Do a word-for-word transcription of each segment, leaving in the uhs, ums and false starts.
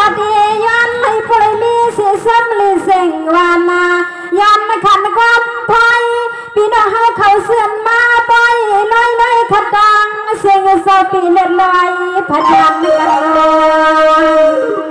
ขัดยันให้ปล่อยมีเสียซ้ำเลยเสียงวานายันขันกับพายพี่น้องเฮาเขาเสื่อมมาปล่อยลอยลอยขัดดังเสียงโซปีเล็ดลอยพัดยันกันเลย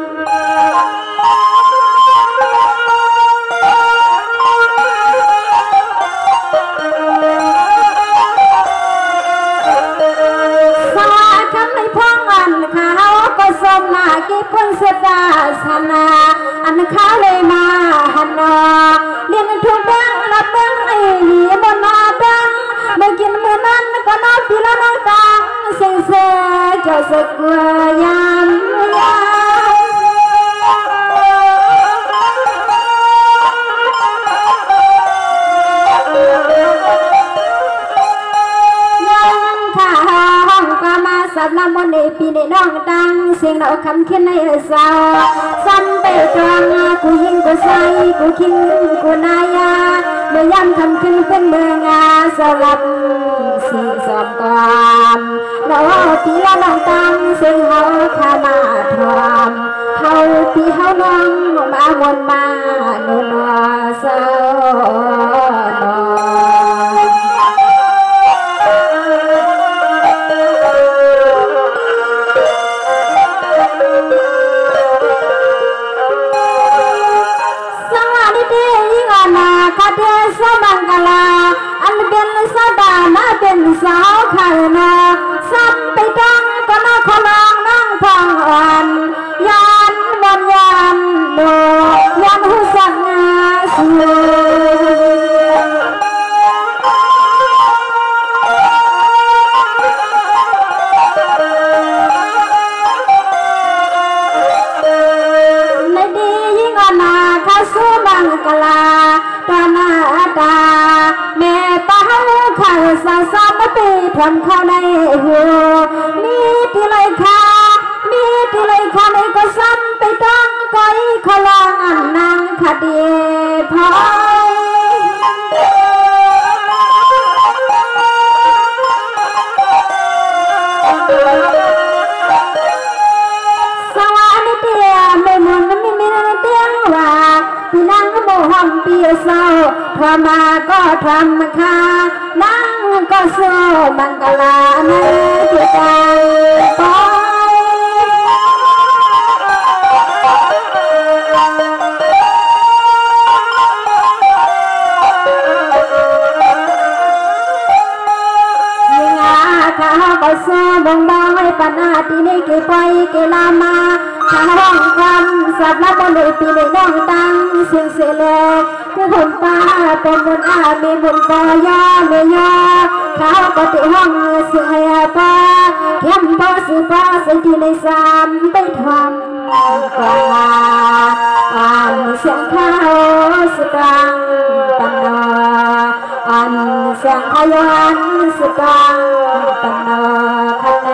สมนากีปุ่นเสดาสนาอันข้าเลยมาหันนาเลี้ยงทุดังรับเบิ้งไอ้หีบนนาดังเมื่อกินเมื่อนั้นก็นอนปีละน้องตังเสียงเสียเจ้าสกุลยามยามข้าห้องก็มาสับลำบนในปีในน้องตังเสียงเราคำเขียนในเสาซ้ำไปตรังกูยิงกูใส่กูคิงกูนายาเมื่อยามคำขึ้นเป็นเมืองอาสลับสิ่งสอบความเราปีละน้องตังเสียงเขาข้ามาทอมเขาปีเขาน้องมาวนมาโนนเศร้าสมังกลาอันเป็นสดานาเป็นสาวไข่นาซ้ำไปดังก็น่าขลางนั่งพังอ่อนยันบนยันโดยันหุสังอาสูในดียิ่งอนาคาสุมังกลาตานาตาแม่ป้าข้าสาวสาวมาตีทำข้าวในหัวมีที่ไรค่ะมีที่ไรค่ะในก็ซ้ำไปตั้งก้อยขลางอันนางคดีพอยสวัสดีเดียไม่มุนไม่มีเดียงว่าพี่นางก็บ่ห้องเปียเศร้าทำมาก็ทำค่ะนั่งก็สู้มังกลาในที่ใจปอยยิงอาข้าก็สู้บงบอยปนาที่นี่กี่ปอยกี่ลามาข้าห้องความสับละบนในปีในน้องตังเสียงเสลคือคนป้าเป็นบุญอามีบุญปอยาไม่ยาเขาก็ติห้องเสียป้าเข้มพอสิฟ้าสิ่งที่ในสามไปทำกลาอ่านเสียงข้าวสตังปันนาอ่านเสียงพยัญสตังปันนาข้างใน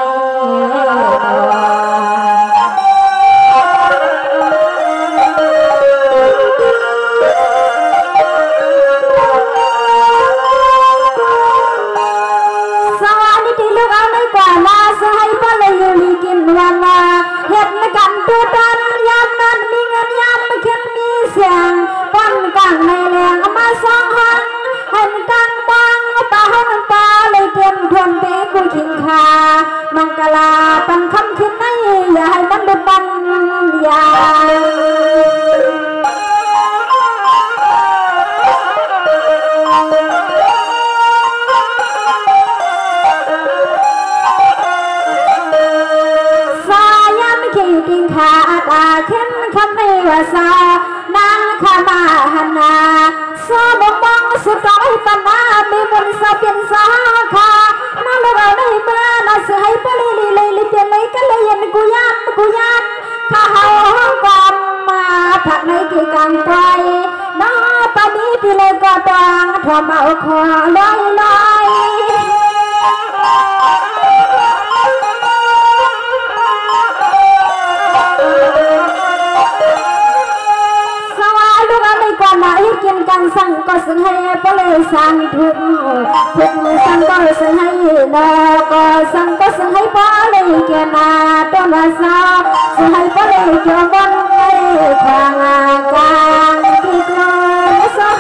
วันมาเห็ดกันตัวตันยามนั้นมีเงินยามไม่เข้มมีเสียงปันกังในแรงมาสองหันเห็นกันบังตาหันตาเลยเต็มทวนเป๊กูขิงขามังกลาปันคำขึ้นในอย่าให้มันดุบันยาติงขาตาเข้มคำไม่ว่าสานางขามาหันนาสอบมองสุดร้อยปนาไม่บนสาเป็นสาขานาลูกเอาได้เมื่อนาเสียให้ปลีลีเลยลิเจเลยก็เลยยันกูยันกูยันข้าเฮาห้องกอมมาผักในกี่กังไปน้าปานี้ที่เลยก็ตังทอมเอาคอลอยลอยกินกันสั่งก็สั่งให้ก็เลยสั่งทุกทุกสั่งก็สั่งให้นอก็สั่งก็สั่งให้พอเลย kia na tôn là sao sự hay có lệ cho con ngày càng càng kịp lời sao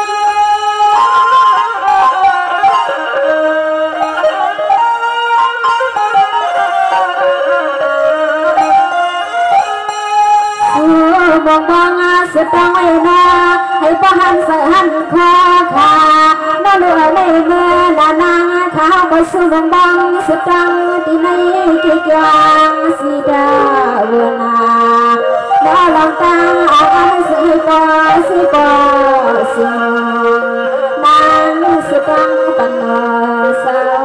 bong bong sự trong ấy na hãy có hắn sợ hắn khó khả nó lừa này mưa là nàng khao có sự bong bong sự trong tí này kia kiang si đa vừa na nó lòng ta ăn sự có sự có sự nàng sự trong tận sao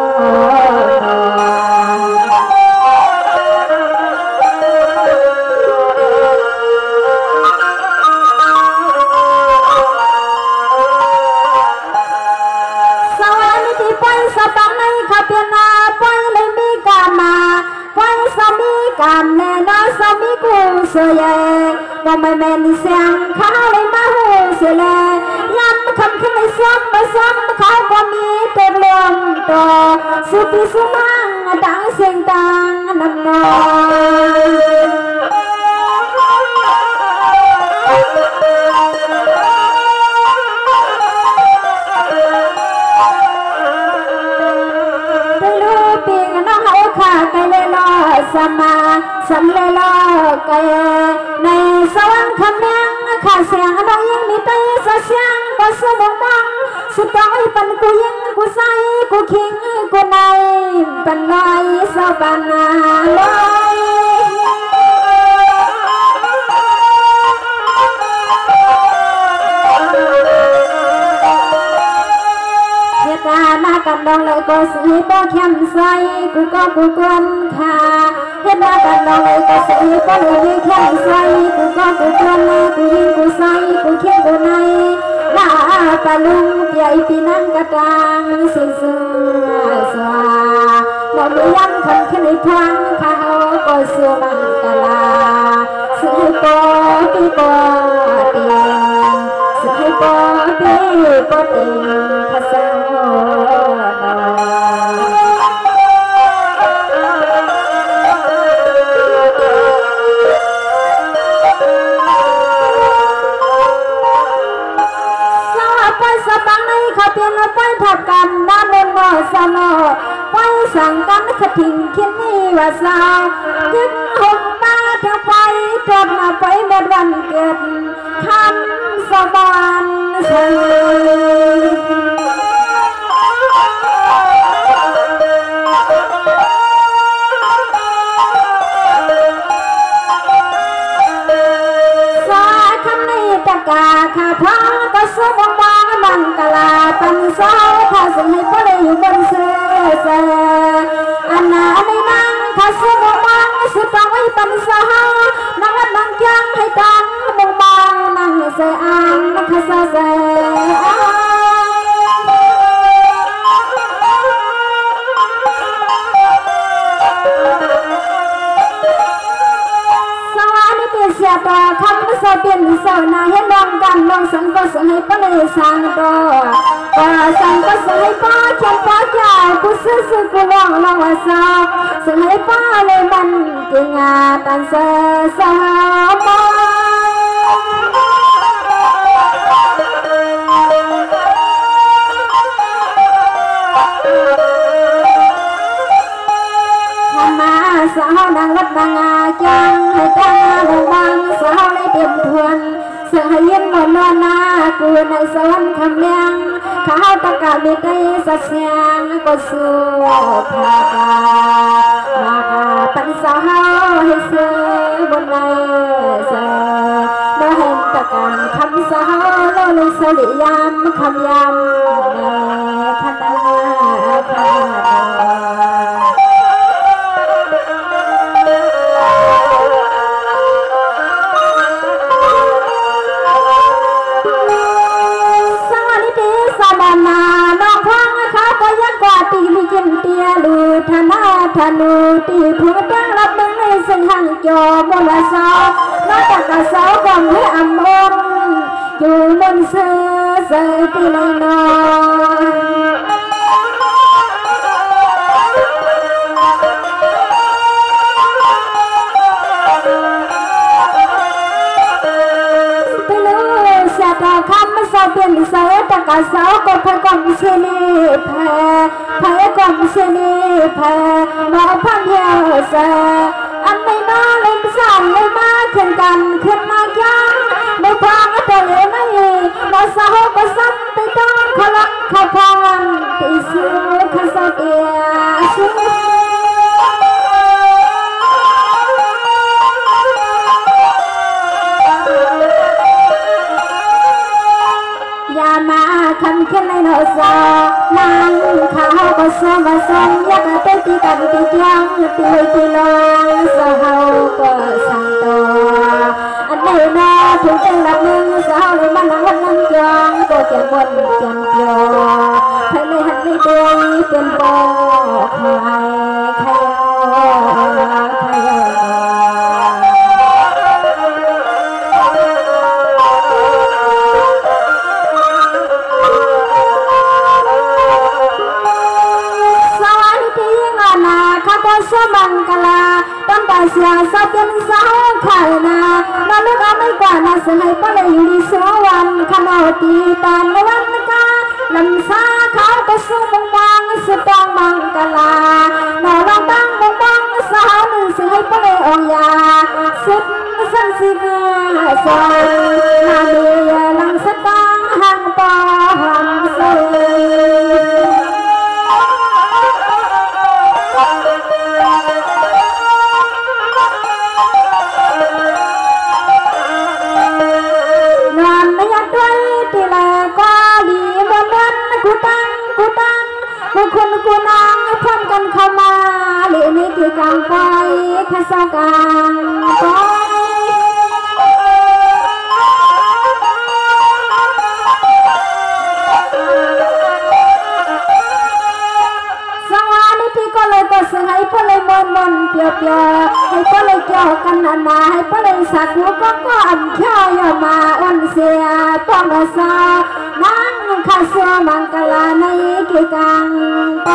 cảm nè nó sao mi cu sơ ye và mày men sang khao lên má hồ sơ le nhắm khăm khăm lấy sớm mà sớm khao có mi tê lương to su pi su mang đang sen tang nằm nọ sama sam le lo cái này sao ăn khăm nhang khá sáng nó yên mi tay sa sáng có số bông bông sự tối phần cô yên cô say cô khiến cô này phần nói sao phần nói ta na cầm đồng lại có sự bao khem say cô có cô quân khá hết na cầm đồng lại có sự có lời khem say cô có cô quân cô yên cô say cô khiến cô này là ta lung chạy pi năng cả trang sương sương xòa một đôi âm khẩn khi này thoáng khao có sự bằng cả là sự hay có đi có tiền sự hay có đi có tiền khá saoกันน้ำมันบ่สนอไปสั่งกันขทิ้งคิดนี่ว่าสาวคิดหงมาเธอไปจดมาไปเมื่อวันเกิดคำสบานเธอสาคำนี้ตะกาขาพังก็สู้บางบางบังกะลาปันสาวถ้าสิ่งให้ก็เลยอยู่บนเสือเสืออันนาไม่นั่งถ้าสู้บางบางสุดฟังไว้ปันสาวนั่งนั่งจังให้ตังบางบางนั่งเสืออ่างนั่งข้าเสือเสือเสียต่อคำสอบเปลี่ยนสาวนาเห็นลองกันลองสังก็สังให้ป้าเลยสังตัวก็สังก็สังให้ป้าเขียนป้าเจ้ากูซื้อซื้อกูลองลองว่าสาวสังให้ป้าเลยมันเก่งอาตันเสือสาวป้าสาวนางรัดนางอาจังให้ตั้งบงบางสาวในเต็มทวนเสือให้ยิ้มหมดนอนนากูในสวรรค์คำเลี้ยงข้าวตะกามีใจสัเสียงก็สู้พากามากาปันสาวให้เสือบนในเสือน้เห็นตะการคำสาวโลลิสลิยามคำยำในคณะคณะธนาธนูตีผัวตั้งรับมึงในสิ่งห่างจอบนละสาวน้าตากะสาวกองให้อำมนอยู่บนเสือเสือตีเลยนอตะกะสาวก็พะกอมเสนีแพ้แพ้กอมเสนีแพ้นอพันเหี่ยวเสอันไม่น้อเล่นสั่นเลยมาขึ้นกันขึ้นมายังไม่พังแต่เลยไม่นอสาวก็ซ้ำไปต้องขลังขพังตีสู้ขสเกียสู้ยามาคำขึ้นในโนซานางข้าวก็สมสมอยากไปตีกันตีเกียงตีตีลองสาวก็สั่งตัวอันไหนนะถึงเป็นละมึงสาวเลยมันนั่งวันนั่งจองก็จะวนจันเปียวใครเลยหันไม่ด้วยเป็นโบใครใครใครสมังกลาตั้งแต่เสียสับเป็นสาวไข่นานาลูกเอาไม่กว่านาเสยก็เลยอยู่ดีสวันขนมตีตานในวันกาลำซาเขาก็สู้บังบังสุดตองมังกลาหน่อลองตั้งบังบังสาวหนึ่งเสยก็เลยออกยาสุดสันสิกาสอนนาเดียลังสตังหังปอหังเสกูตังกูตังกูคนกูนางพร้อมกันเข้ามาเหลือไม่กี่กลางไปแค่สองกลางไปสวัสดีพี่ก็เลยก็สึงให้พ่อเลยมนมนเปียวเปียวให้พ่อเลยเกี่ยวกันนานๆให้พ่อเลยสักหัวก็ก็อันเขี้ยวอย่ามาอ่อนเสียป้องกระซานั่งข้าเสือมังกลาในกี่กังไป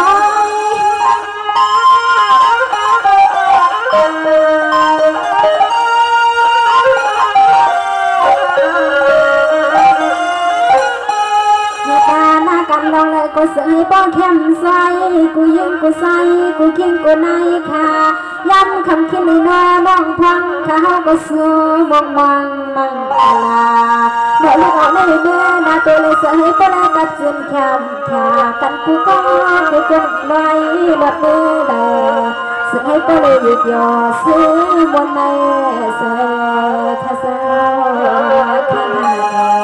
กันลองเลยกูใส่ป้องเข้มใส่กูยิงกูใส่กูเคียงกูในขาย้ำคำคิดในน้ามองพังข้าก็สู้มองมังมังกลาเมื่อลูกเอาไม่เมื่อนาตัวเลยใส่ป้องกัดจนแคมขากันกูก็กูจนไว้หมดมือเลยใส่ป้องเลยหยุดยอซื้อบนในใส่ข้าเสือข้าหน้า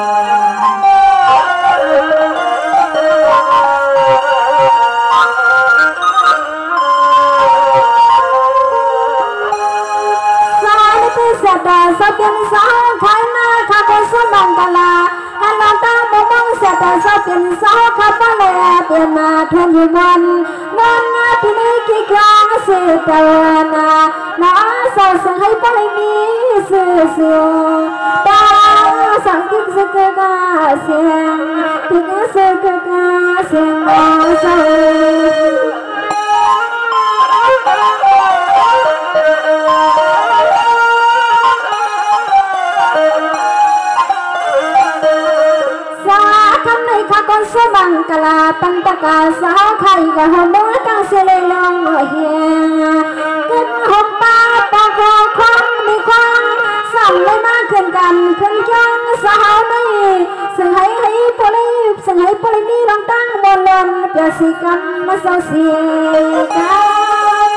แต่สักเป็นสาวขายหน้าข้าก็สมังกลาฮันนตาบ่มองเสียแต่สักเป็นสาวข้าปะเลยเตียนมาทุนอยู่วันวันนาที่นี่กี่ครั้งเสียแต่นาน้าสาวสังให้ปะเลยมีเสือเสือตาสังกิสกกาเสียงกิสกกาเสียงมาใส่ข้าก็สมังกลาปันตะกาสาวไข่กับหัวมือกังเสลลงเฮียกินหกตาตาคอควันมีควันสั่งเลยมาขึ้นกันขึ้นยังสาวนี่สั่งให้ให้พอลีสั่งให้พอลีนี่ลองตั้งบนลมเปียสิกันมาเศร้าเสียกัน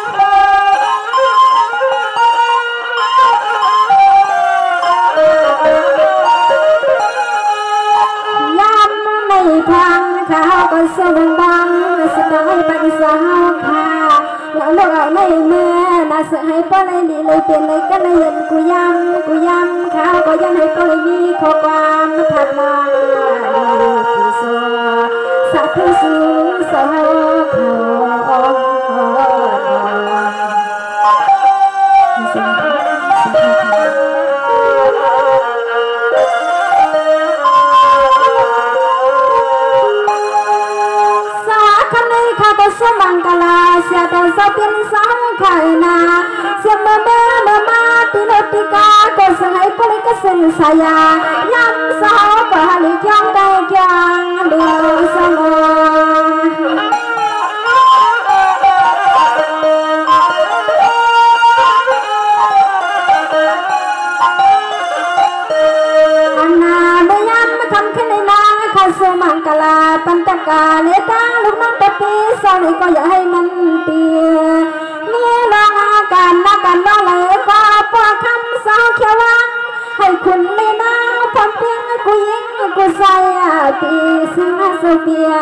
พังข้าวก็สวงบังสดายไปสาวค่ะแล้วลูกเอาไม่เมื่อน่าเสียให้ป้าเลยดีเลยเปลี่ยนเลยก็เลยยันกูย้ำกูย้ำข้าวก็ยันให้ป้าเลยมีข้อความถัดมาที่โซ่สักผู้สูงสาวสมังกลาเสียแต่สับเป็นสาวไข่นาเสียมาเมื่อมามาติโนติกาก็สหายพลิกสินสายาย้ำสาวก็หันย้ำได้แก่เลตั้งลูกน้องตะปีสอนก็อย่าให้มันเตียมีลองอาการนักกันน้องเลยก็ปวดคำสาวเขียววังให้คุณเลยนะพร้อมเพียงกูยิงกูใส่ปีสิงห์โซเฟีย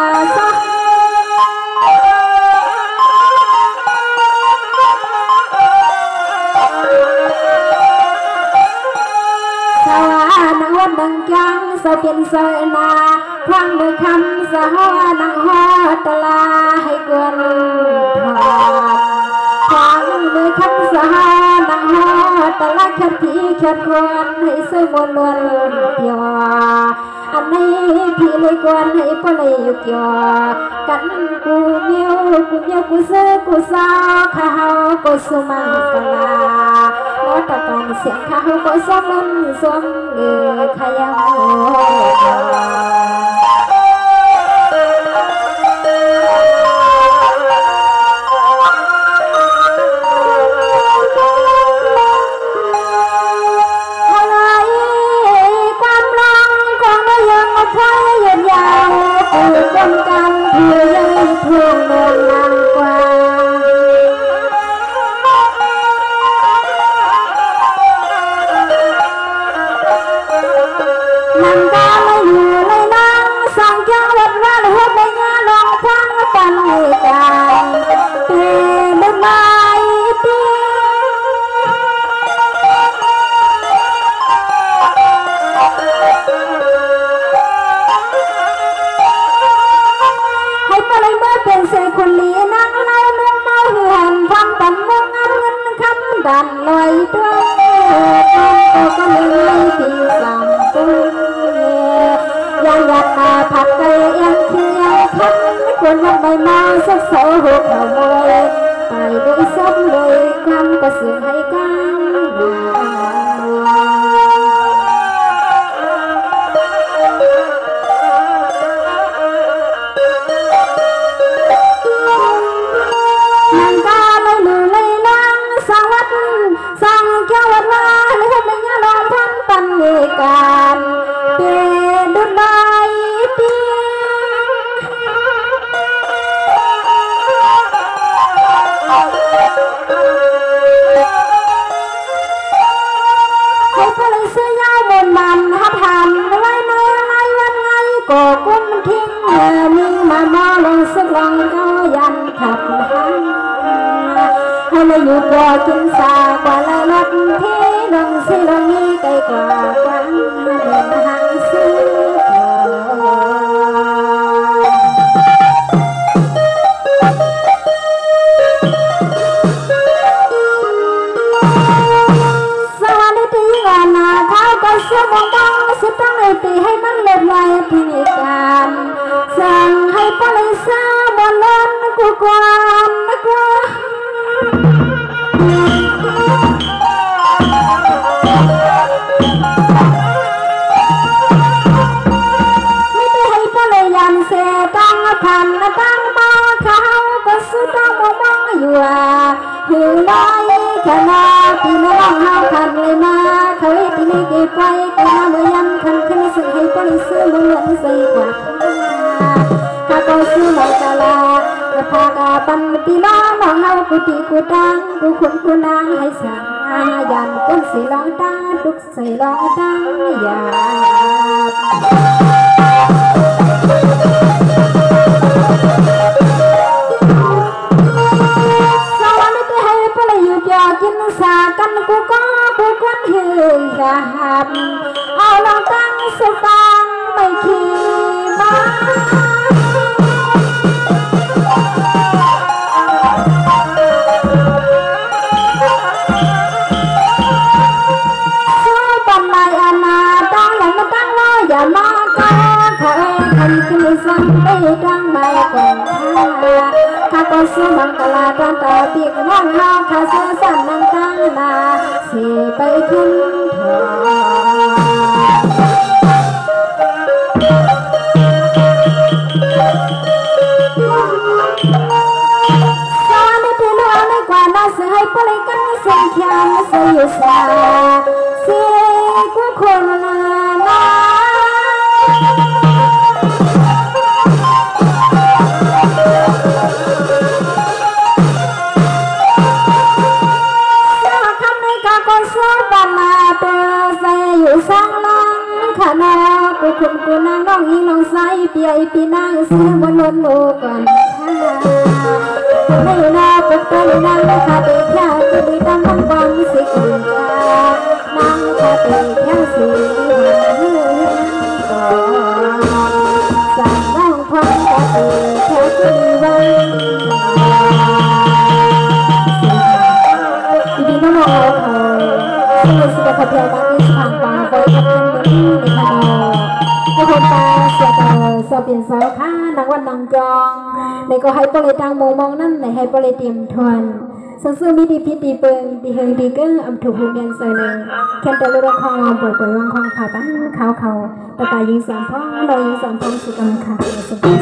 สวานังวัดดังจังสาวเป็นสวยนาพลังด้วยคำสาวนังฮอตลาให้กวนทอดพลังด้วยคำสาวนังฮอตลาแค่พี่แค่คนให้สวยบนล้วนเดียวอันนี้พี่เลยกวนให้ปเลยยุกยอกันกูเมียวกูเมียวกูเสือกูสาวข้าวกูสุมังกลาแล้วตะกันเสียงข้าวกูสมนสมเลือขยำคนกันเพื่อยังพวงนวลนางกว่านังกาไม่อยู่เลยนางสั่งแก้ววัดว่าหัวใบงาลองทั้งปันให้กันเตือนไม่เตือนเป็นเสกคนลีนังเล่าเมืองเมาเหือนทำปันมุงเงินคำดันลอยด้วยทำตัวก็เลยตีสามปุ้ยยังอยากมาผัดไก่ยังเคียงทันควรวันใบไม้สักโซ่หัวเขาโมยไปด้วยซ้ำเลยคำก็เสื่อให้กันสั่งแก้ววัดว่าหรือไม่ยาลองพันปันเอการเปดุดลายเตียให้พลังเสื้อยาวบนมันหัดหันไว้เมื่อไรวันไงก็กุ้มทิ้งเมื่อนิ่งมามาลงสักลองก็ยันขับหันให้เราอยู่กว่ากินสากว่าละลัดที่ลงสิลงนี้ไกลกว่ากว่าเดินทางซื้อสวัสดีที่งานนาข้าวก็เสื้อมองบังสิตั้งไอตีให้มันเล็ดไว้ที่ในการสั่งให้ปลิซาบอลล้นกูกวนกว่าไม่ได้ให้ปลิยันเสียตั้งพันตั้งมาเขาก็สุดต้องมองมองอยู่อ่ะหิวลอยขนาดที่น้องเฮาขันเลยมาเขาให้ที่นี่เก็บไว้ก็มาเมื่อยันขันขึ้นสิ่งให้ปลิซื้อบุหรี่ใส่กว่าข้าก็ซื้อในตลาดพากาปันปีน้องน้องเฮากูตีกูตังกูขุนกูนางให้สายันก้นสีร้องตาดุกใส่ร้องตายาสวัสดีที่ให้พลังอยู่ยอกินสากันกูก็กูควันเฮียหับเอาลองตั้งสตังไม่ขี้มาอย่ามาก้าวเธอคนที่ไม่สั่งไม่ดังไม่กงข้าก็สู้บังกลาตอนต่อปีกน้องเฮาข้าสู้สั่นนั่งตั้งนาสีไปขึ้นเธอสาไม่เป็นเรื่องไม่กว่าน่าเสียให้ปลิกันเสียงแข็งเสียสาเสียกูคนละนาอีลองใส่เปียปีนางเสียมนวนโลก่อนไม่น่าเป็นตัวนางคาเดียจะมีดำน้ำวันสิกันนางคาเดียสีสั่งน้องพังคาเดียแค่ที่วันดีน้องเราเขาสมัยสุดขับเพียวบ้านนี้ผ่านป่าไฟกับเพื่อนในคาโนให้คนตาเสียต่อสอบเปลี่ยนเสาข้านางวันนางจองในก็ให้ปเลยตังมองมองนั่นในให้ปเลยเตรียมทวนซึ่งซึ่งมีดีพิษดีเปิงดีเฮงดีเก้ออำถูกหูเรียนเสนอแค่ตัวลูกคอปวดปวดวังคองผ่าตั้งเขาเขาตะกายยิงสามพ้องเรายิงสามพ้องสุดอังค่ะสุดอัง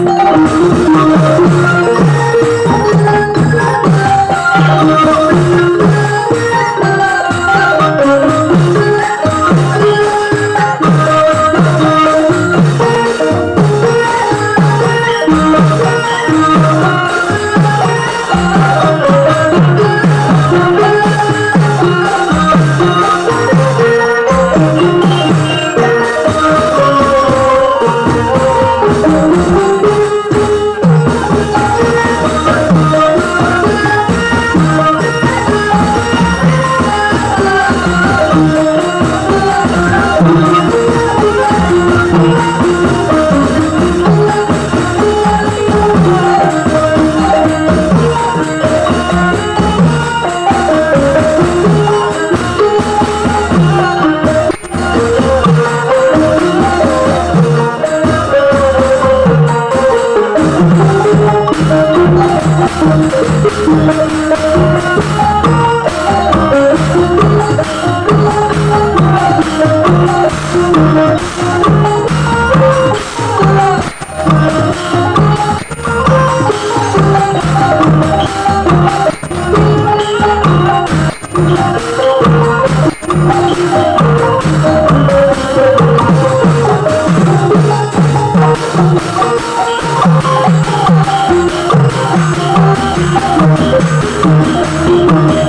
Thank you.